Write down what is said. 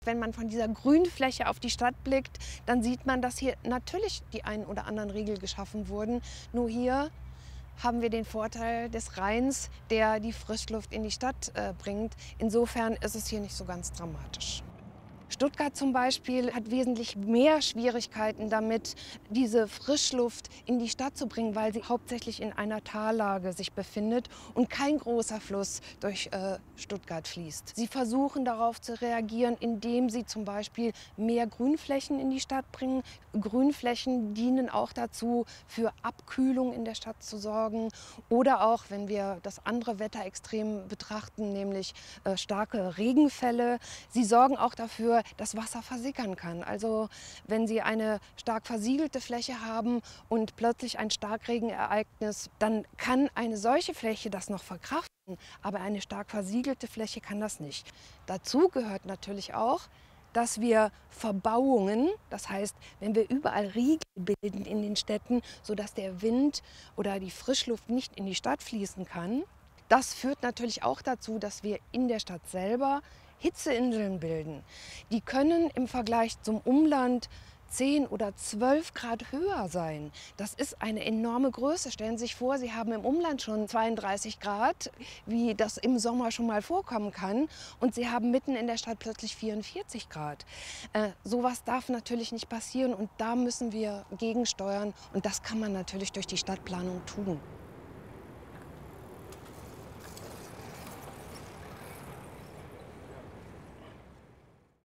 Wenn man von dieser Grünfläche auf die Stadt blickt, dann sieht man, dass hier natürlich die einen oder anderen Riegel geschaffen wurden. Nur hier haben wir den Vorteil des Rheins, der die Frischluft in die Stadt bringt. Insofern ist es hier nicht so ganz dramatisch. Stuttgart zum Beispiel hat wesentlich mehr Schwierigkeiten damit, diese Frischluft in die Stadt zu bringen, weil sie hauptsächlich in einer Tallage sich befindet und kein großer Fluss durch Stuttgart fließt. Sie versuchen darauf zu reagieren, indem sie zum Beispiel mehr Grünflächen in die Stadt bringen. Grünflächen dienen auch dazu, für Abkühlung in der Stadt zu sorgen oder auch, wenn wir das andere Wetterextrem betrachten, nämlich starke Regenfälle. Sie sorgen auch dafür, dass Wasser versickern kann. Also wenn Sie eine stark versiegelte Fläche haben und plötzlich ein Starkregenereignis, dann kann eine solche Fläche das noch verkraften, aber eine stark versiegelte Fläche kann das nicht. Dazu gehört natürlich auch, dass wir Verbauungen, das heißt, wenn wir überall Riegel bilden in den Städten, sodass der Wind oder die Frischluft nicht in die Stadt fließen kann, das führt natürlich auch dazu, dass wir in der Stadt selber Hitzeinseln bilden. Die können im Vergleich zum Umland 10 oder 12 Grad höher sein. Das ist eine enorme Größe. Stellen Sie sich vor, Sie haben im Umland schon 32 Grad, wie das im Sommer schon mal vorkommen kann. Und Sie haben mitten in der Stadt plötzlich 44 Grad. Sowas darf natürlich nicht passieren und da müssen wir gegensteuern. Und das kann man natürlich durch die Stadtplanung tun.